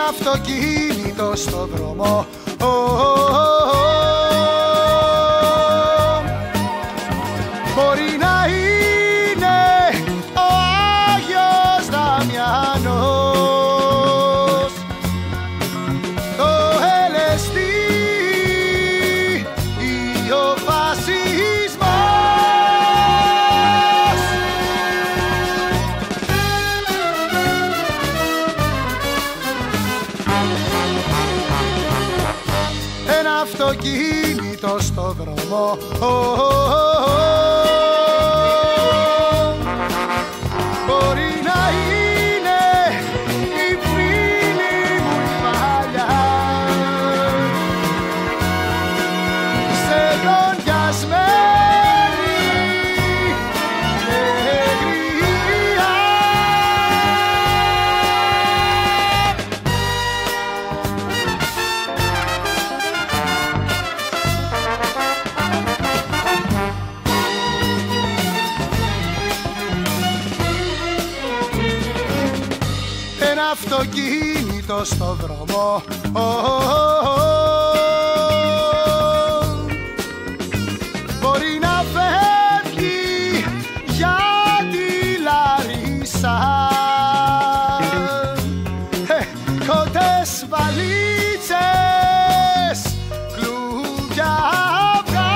αυτοκίνητο στο δρόμο. Μπορεί να είναι ο Άγιος Δαμιανός, το LSD ή ο φασισμός. Ένα αυτοκίνητο στο δρόμο. Μπορεί να είναι η φίλη μου η παλιά, στεγνιασμένη νεγριά. Ένα αυτοκίνητο στο δρόμο. Μπορεί να φεύγει για τη Λαρίσα, κότες, βαλίτσες, κλουβιά, αυγά.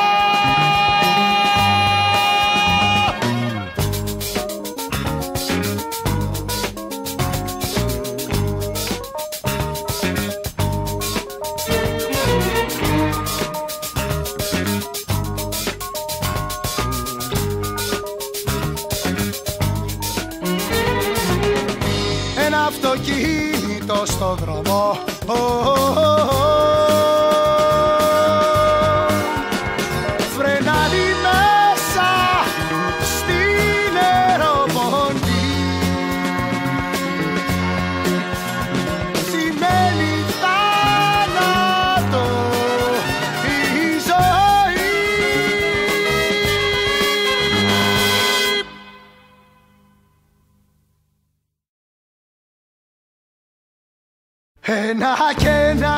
Ένα αυτοκίνητο στο δρόμο. Φρενάρει μέσα στην αεροπορική. Σημαίνει θάνατο η ζωή. Ένα και ένα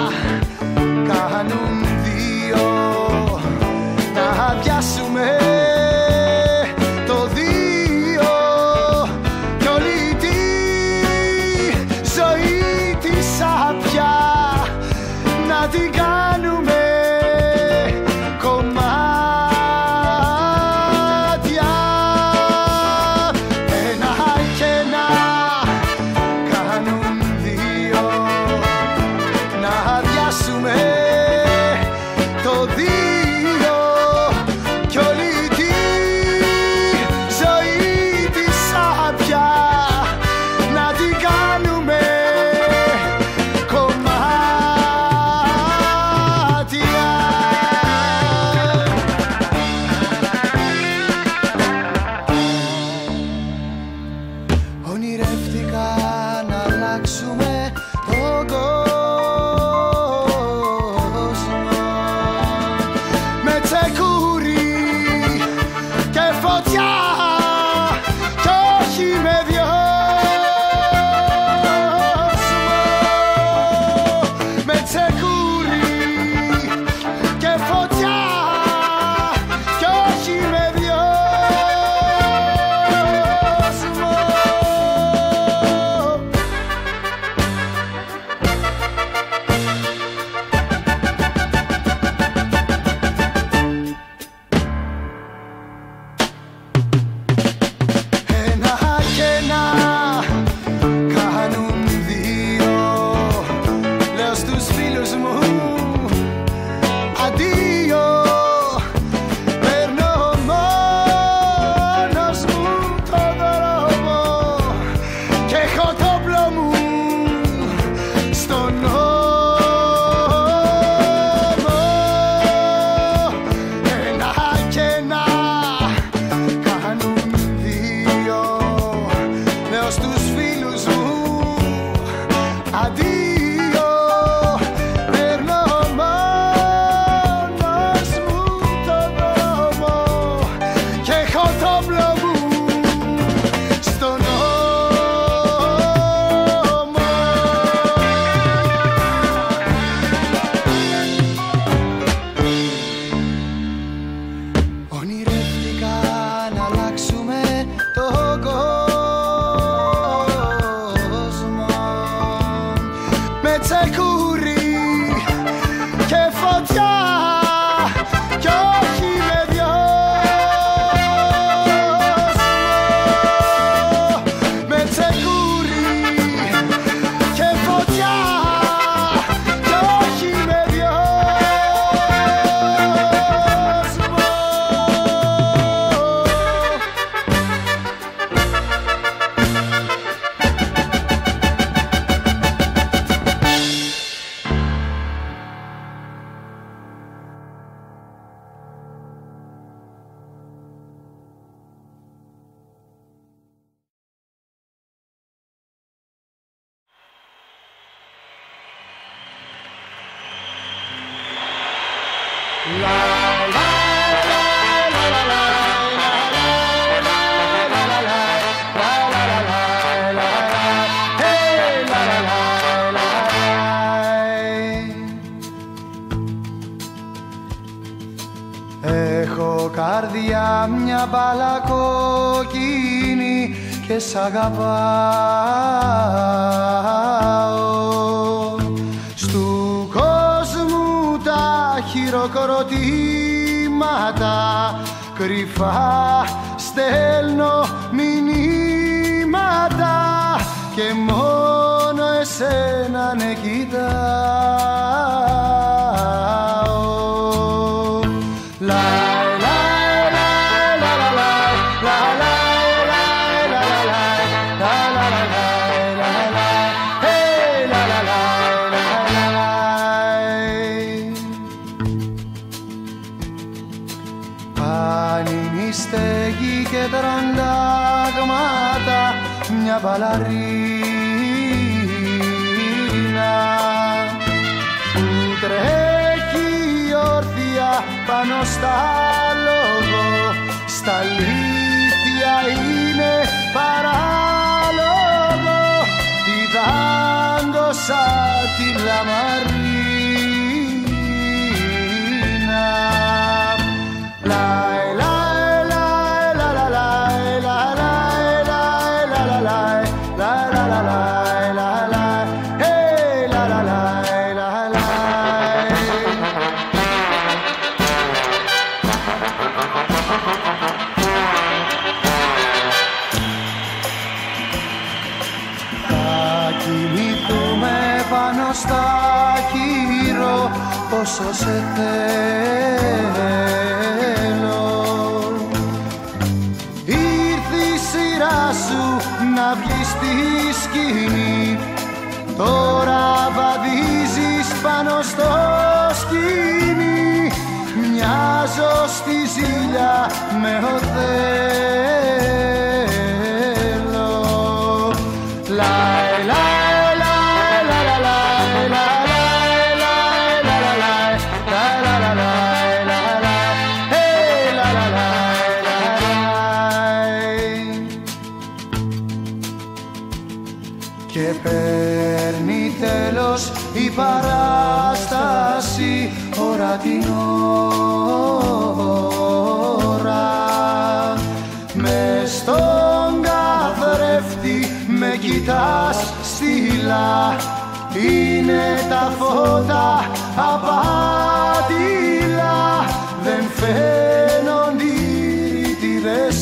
κάνουν δύο, να πιάσουμε το δύο, κι όλη τη ζωή τη σάπια να την κάνουμε κομμάτια. Ένα και ένα κάνουν δύο, να αδειάσουμε Έχω καρδιά μια μπάλα κόκκινη και σ' αγαπάω. Στου κόσμου τα χειροκροτήματα κρυφά στέλνω μηνύματα και μόνο εσένα ναι κοιτάω. Στέγη και τραντάγματα μια μπαλαρίνα που τρέχει όρθια πάνω στα λόγο, στα αλήθεια είναι παράλογο, τη δάγκωσα τη λαμαρίνα. Στα χείρο πόσο σε θέλω, ήρθε η σειρά σου να βγεις στη σκηνή, τώρα βαδίζεις πάνω στο σκηνή, μοιάζω στη ζήλια με Οθέλο. Λάι, λάι. Και παίρνει τέλος η παράσταση ώρα την ώρα, μες στον καθρέφτη με κοιτάς στήλα, είναι τα φώτα απάτηλα, δεν φαίνονται οι ρητίδες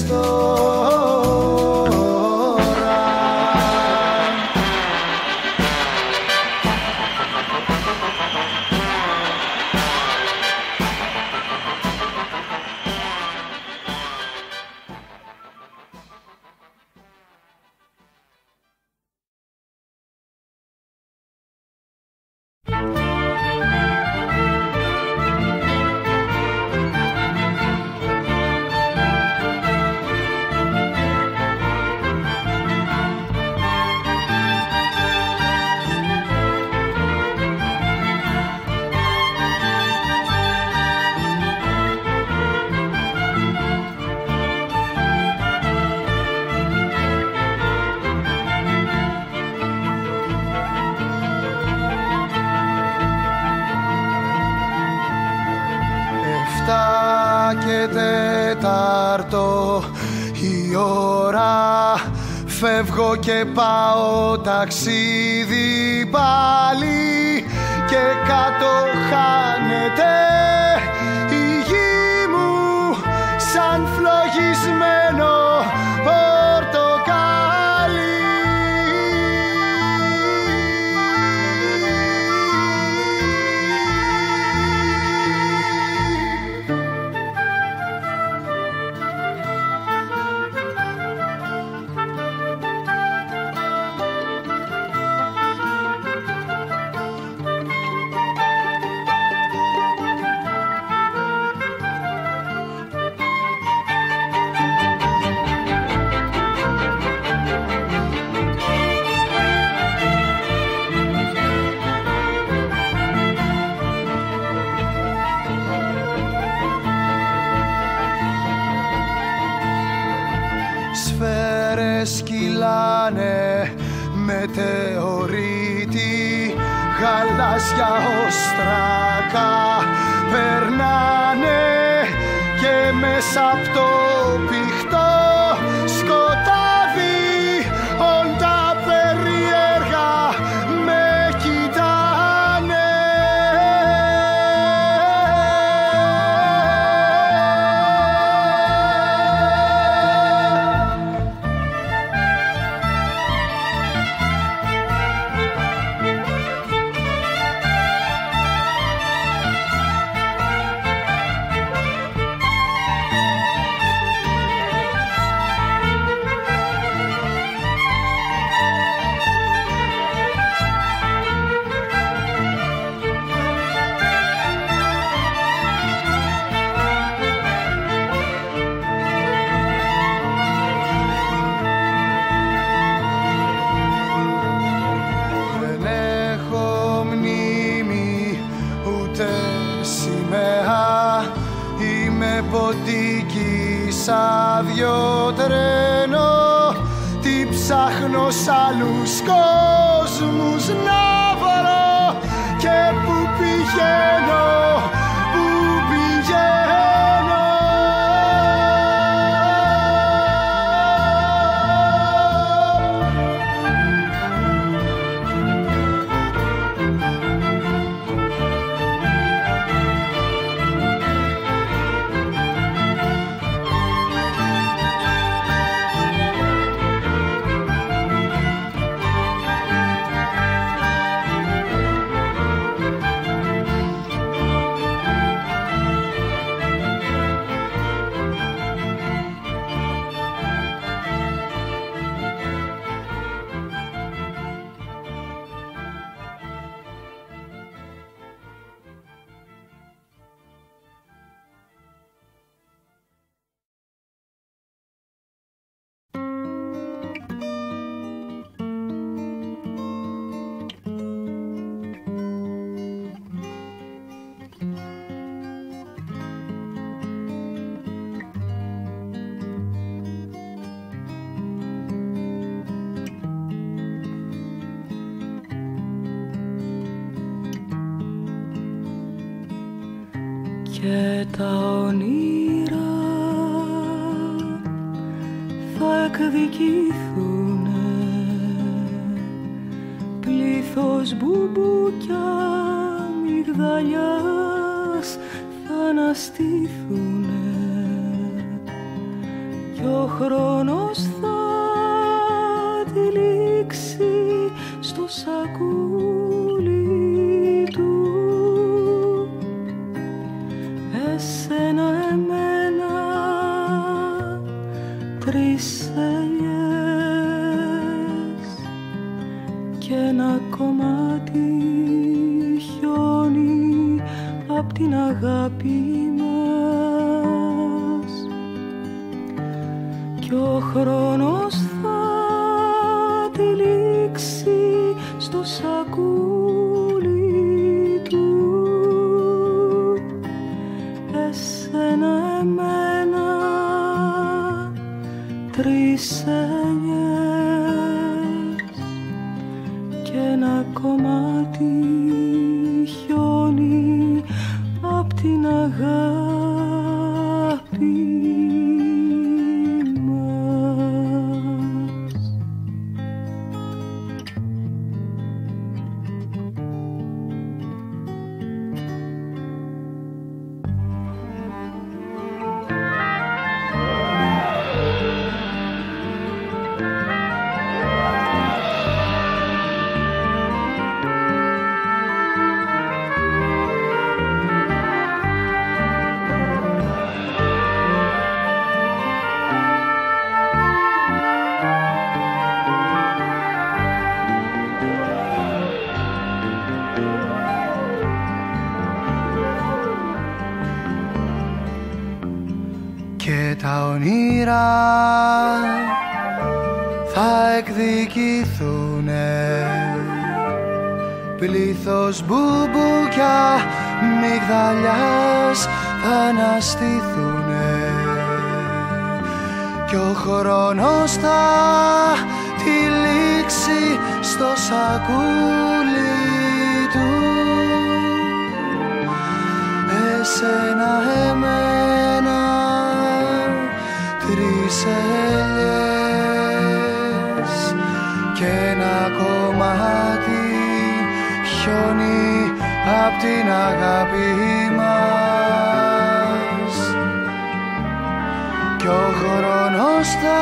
και τέταρτο η ώρα, φεύγω και πάω ταξίδι πάλι και κάτω χάνεται η γη μου σαν φλογισμένο πορτοκάλι. σκυλάνε μετεωρίτη, γαλάζια οστρακά περνάνε και μέσα απ' το πηχτό σκοτάδι όντα περίεργα με κοιτάνε. Άδειο τρένο, τι ψάχνω σ' άλλους κόσμους να βρω και που πηγαίνω, που πηγαίνω. Και τα όνειρα θα εκδικηθούνε, πλήθος μπουμπούκια μυγδαλιάς θα αναστηθούνε κι ο χρόνος θα τυλίξει στο σακούλι του. Εσένα, εμένα, τρεις ελιές και ένα κομμάτι χιόνι απ' την αγάπη μας κι ο χρόνος θα τυλίξει στο σακούλι του. Εσένα, εμένα, τρεις ελιές και ένα κομμάτι χιόνι απ' την αγάπη μας. Και τα όνειρα θα εκδικηθούνε, πλήθος μπουμπούκια μυγδαλιάς θα αναστηθούνε κι ο χρόνος θα τυλίξει στο σακούλι του. Εσένα εμένα, τρεις ελιές και ένα κομμάτι χιόνι απ' την αγάπη μας. Κι ο χρόνος θα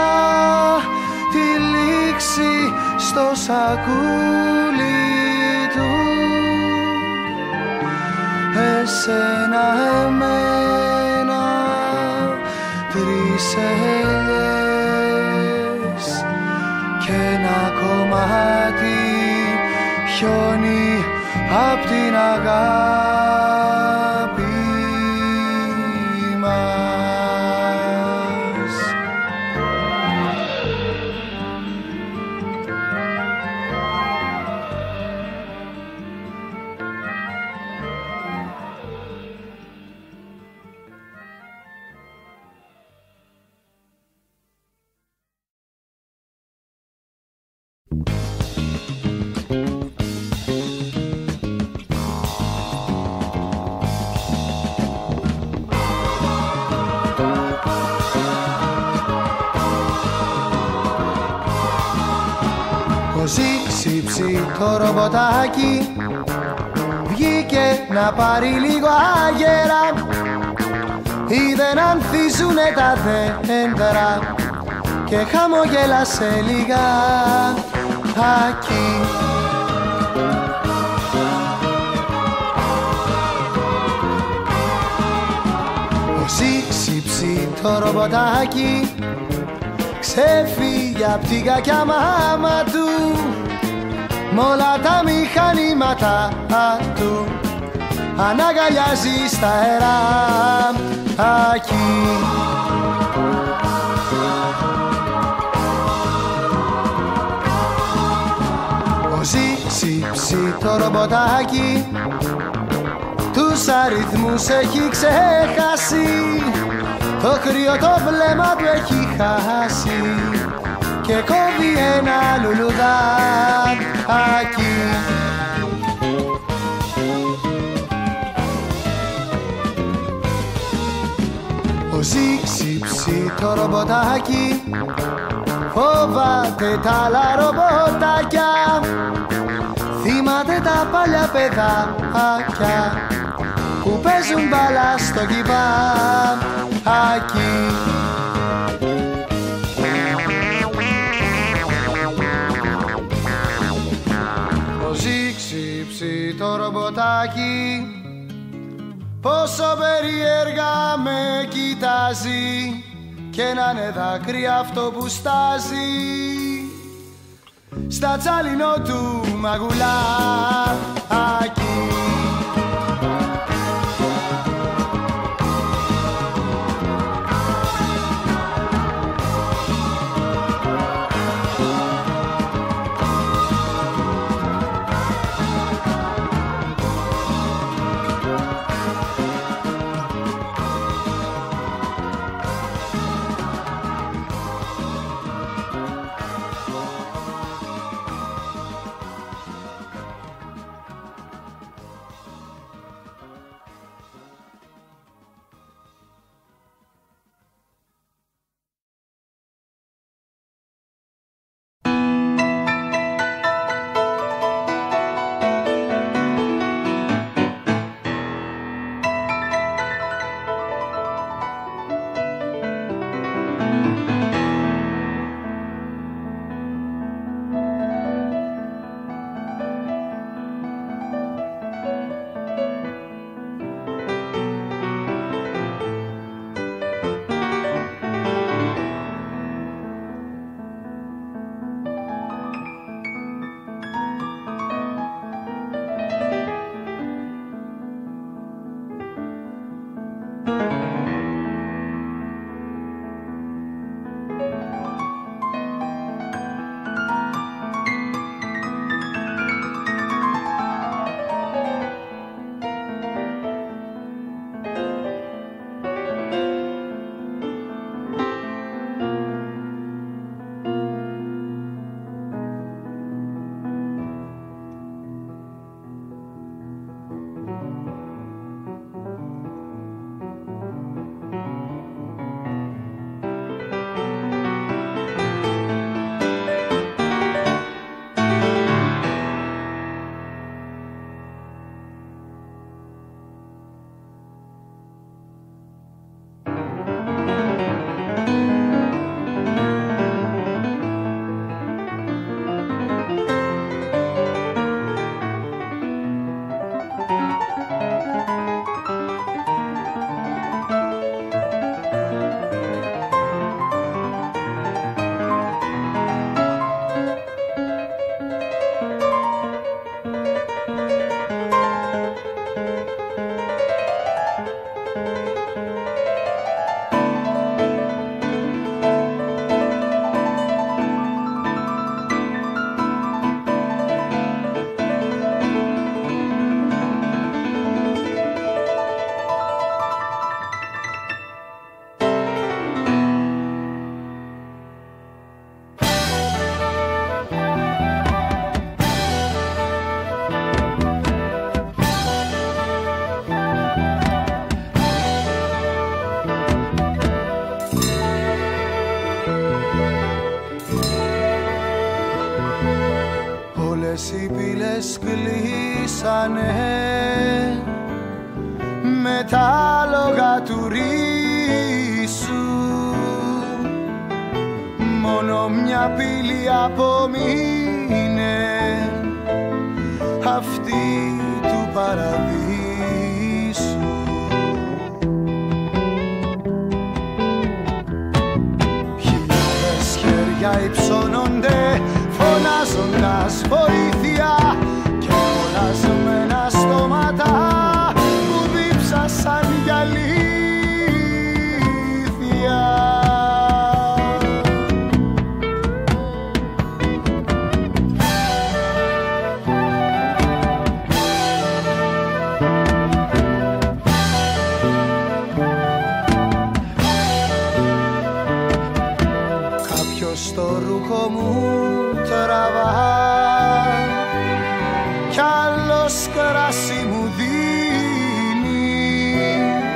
τυλίξει στο σακούλι του. Εσένα εμένα, τρεις ελιές και ένα κομμάτι χιόνι απ' την αγάπη μας. Ζήψη το ρομποτάκι βγήκε να πάρει λίγο αγέρα. Είδε να ανθίζουνε τα δέντρα και χαμογέλασε λιγάκι. Ζήψη το ρομποτάκι ξέφυγε απ' την κακιά μάμα του μ' όλα τα μηχανήματα του, αναγκαλιάζει στα αεράκι. Ο Ζήψη το ρομποτάκι τους αριθμούς έχει ξεχάσει, το κρύο το βλέμμα του έχει χάσει και κόβει ένα λουλουδάκι. Ο Ζήψη το ρομποτάκι φοβάται τα άλλα ρομποτάκια, θυμάται τα παλιά παιδάκια που παίζουν μπάλα στο κυβάκι. Ο Ζήψη το ρομποτάκι πόσο περίεργα με κοιτάζει και να είναι δάκρυ αυτό που στάζει στα τσάλινο του μαγουλάκι. κλείσανε με τα άλογα του ρίσου, μόνο μια πύλη απομείνε, αυτή του παραδείσου. Χιλιάδες χέρια υψώνονται φωνάζοντας βοήθεια και κολλασμένα στόματα που δίψασαν για αλήθεια. Κάποιος το ρούχο μου τραβά κι άλλος κράσι μου δίνει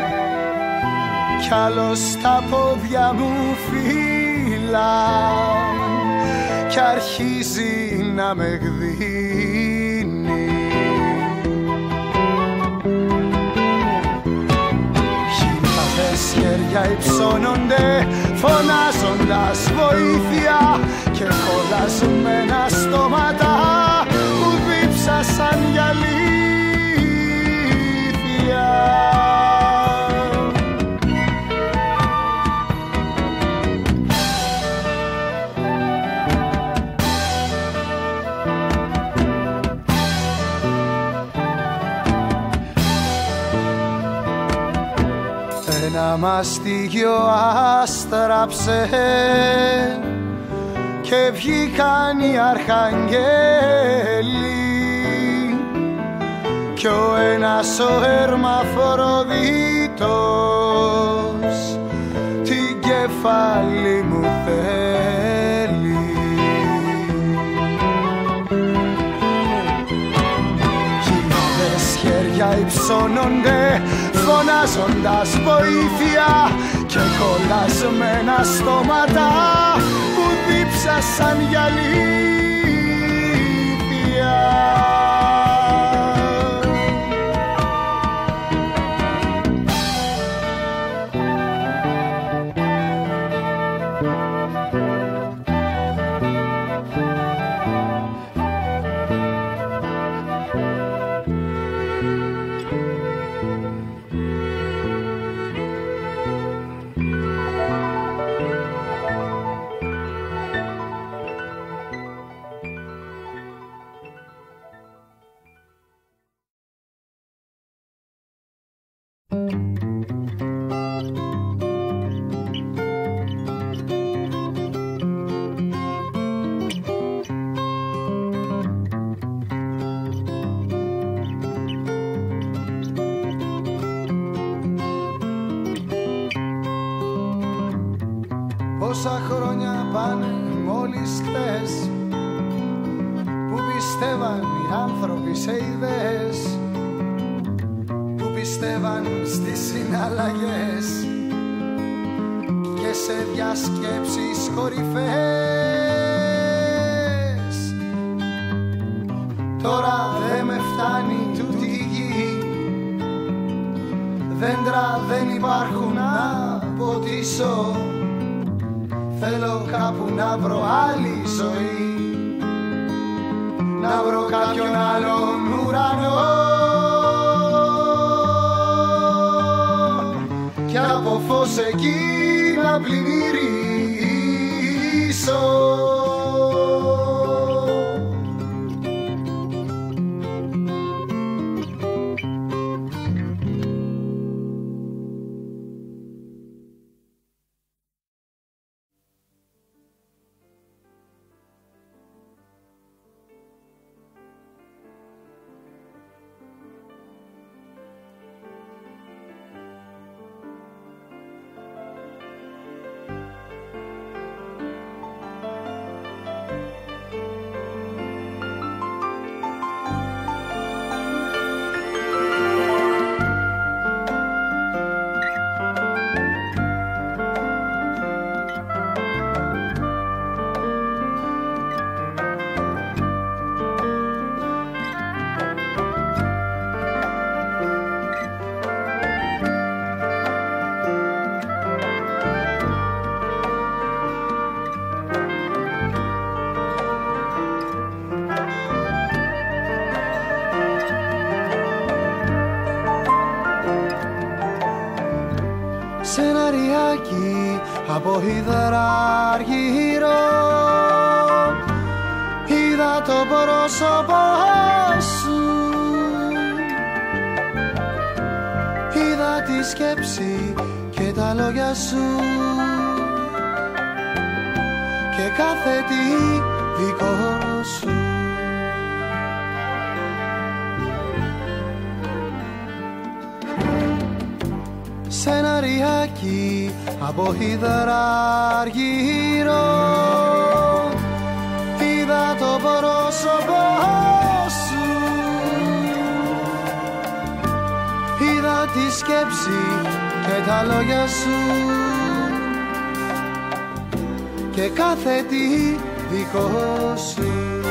κι άλλος τα πόδια μου φύλλα κι αρχίζει να με γδίνει. Χιλιάδες χέρια υψώνονται φωνάζοντας βοήθεια και κολλασμένα στόματα που δίψασαν για αλήθεια. Ένα μαστίγιο άστραψε και βγήκαν οι αρχαγγέλοι κι ο ένας ο Ερμαφροδίτος την κεφάλι μου θέλει. Χιλιάδες χέρια υψώνονται φωνάζοντας βοήθεια και κολλασμένα στόματα που δίψασαν για αλήθεια. Πόσα χρόνια πάνε μόλις χτες που πιστεύαν οι άνθρωποι σε ιδέες, που πιστεύαν στις συναλλαγές και σε διασκέψεις κορυφές. Τώρα δεν με φτάνει τούτη η γη, δέντρα δεν υπάρχουν να ποτίσω, θέλω κάπου να βρω άλλη ζωή, να βρω κάποιον άλλον ουρανό κι από φως εκεί να πλημμυρίσω. Σεναριάκι από υδράργυρο, είδα το πρόσωπό σου, είδα τη σκέψη και τα λόγια σου και κάθε τι δικό σου. Σεναριάκι από υδράργυρο, είδα το πρόσωπό σου, είδα τη σκέψη και τα λόγια σου και κάθε τι δικό σου.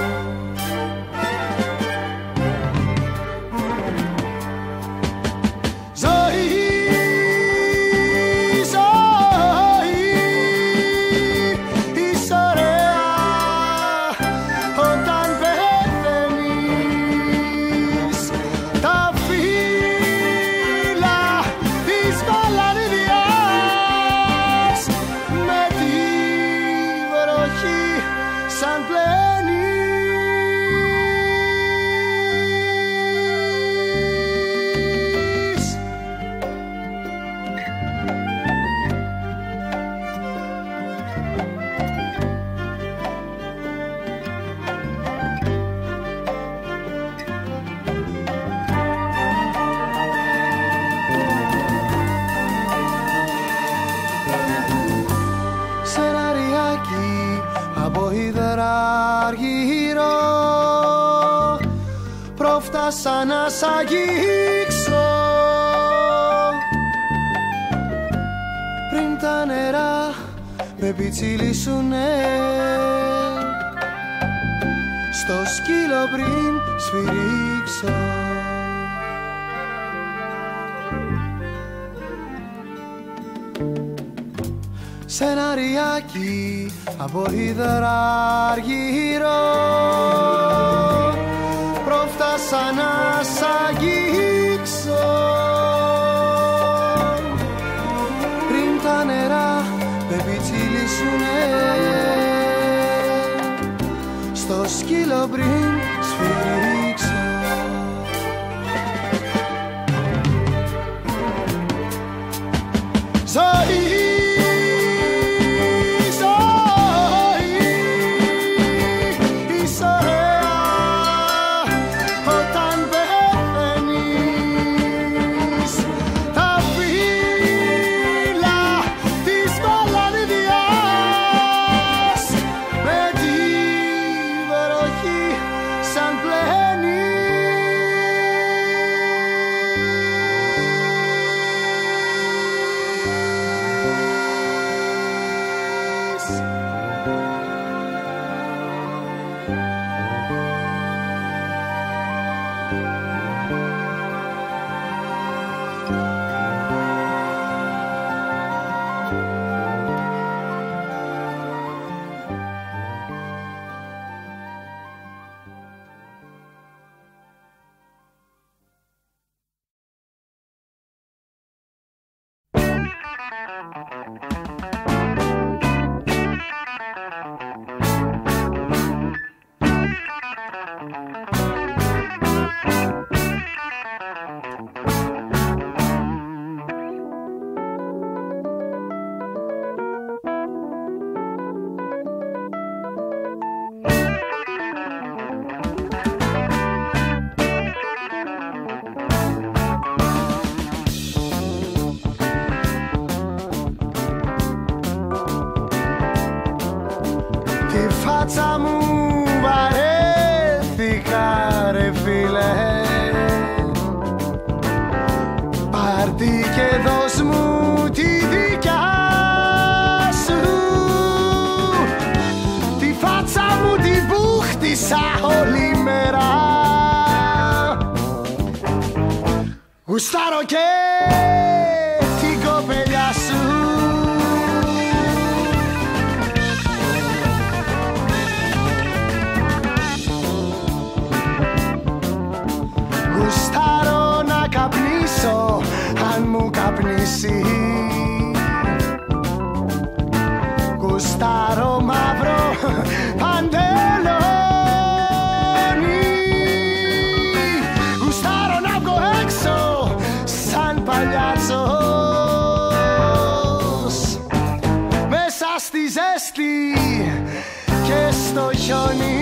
Πρόφτασα να σ' αγγίξω πριν τα νερά με πιτσιλίσουνε, στο σκύλο πριν σφυρίξω. Σεναριάκι από υδράργυρο, πρόφτασα να σ' αγγίξω πριν τα νερά με πιτσιλίσουνε, στο σκύλο πριν σφυρίξω. Ζωή, φάτσα μου βαρέθηκα ρε φίλε, πάρτι και δώσ' μου τη δικιά σου, τη φάτσα μου την που χτίσα όλη μέρα, γουστάρω και την κοπελιά σου. Γουστάρω να καπνίσω αν μου καπνίσει, γουστάρω μαύρο παντελόνι, γουστάρω να βγω έξω σαν παλιάτσος, μέσα στη ζέστη και στο χιόνι.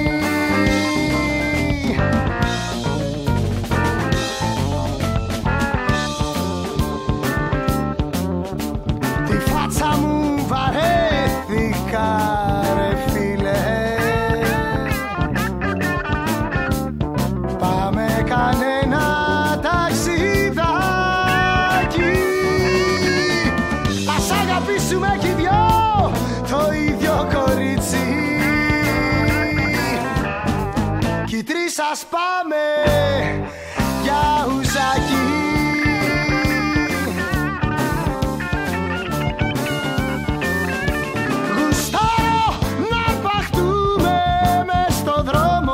Τη φάτσα μου βαρέθηκα ρε φίλε, πάμε κανένα ταξιδάκι, ας αγαπήσουμε κι δυο το ίδιο κορίτσι, κι οι τρεις ας πάμε για ουζάκι. Γουστάρω να αρπαχτούμε μες στο δρόμο,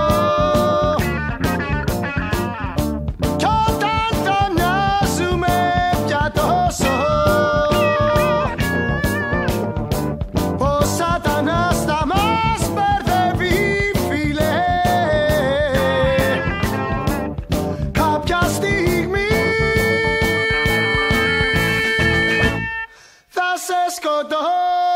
κι όταν το μοιάζουμε πια τόσο, πως σατανάς θα μας μπερδεύει φίλε, κάποια στιγμή θα σε σκοτώσω.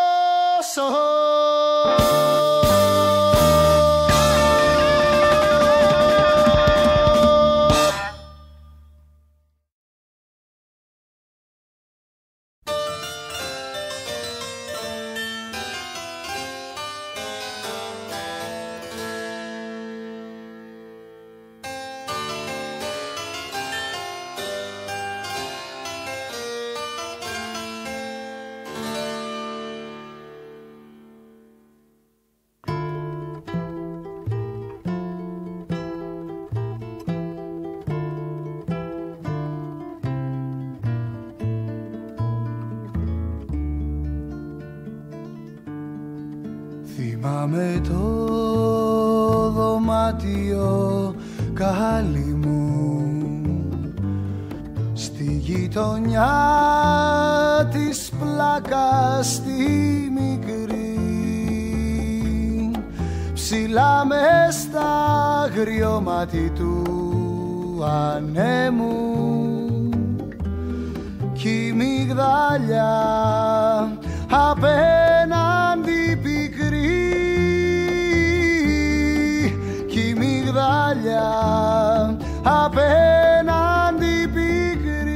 Θυμάμαι το δωμάτιο καλή μου στη γειτονιά της πλάκας στη μικρή, ψηλά μες στα αγριώματι του ανέμου, κι η μυγδάλια απέναντι πικρή, κι η μυγδάλια απέναντι πικρή.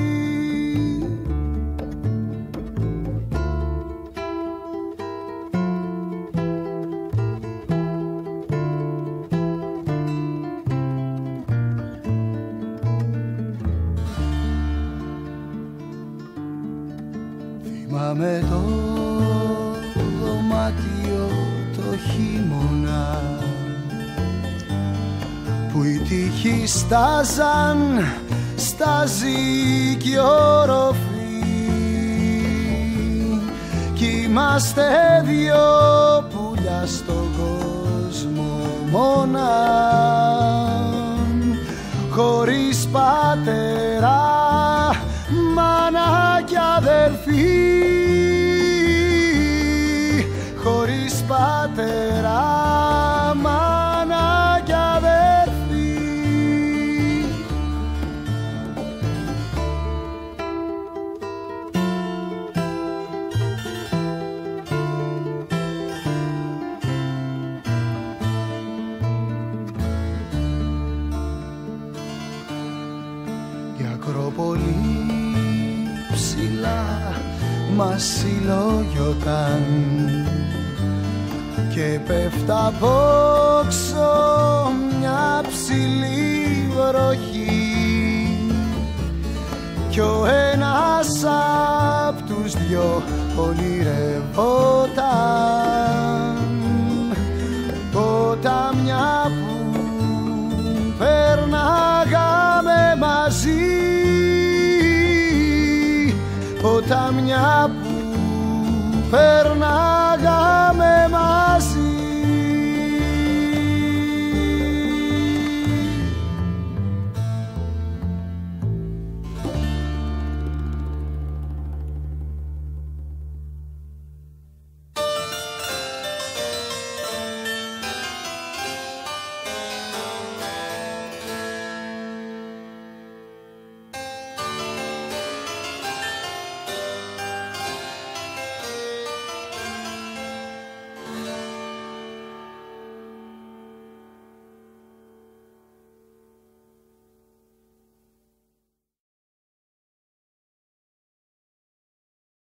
Θυμάμαι το δωμάτιο το χειμώνα που οι τείχοι στάζαν, στάζει κι οροφή, κι είμαστε δυο πουλιά στον κόσμο μόνα, χωρίς πατέρα, μάνα κι αδελφή, χωρίς πατέρα, μάνα κι αδελφή. Η Ακρόπολη ψηλά μας συλλογιόταν και πέφτα απόξω μια ψηλή βροχή, κι ο ένας απ' τους δυο ονειρευόταν ποτάμια που περνάγαμε μαζί, ποτάμια που περνάγαμε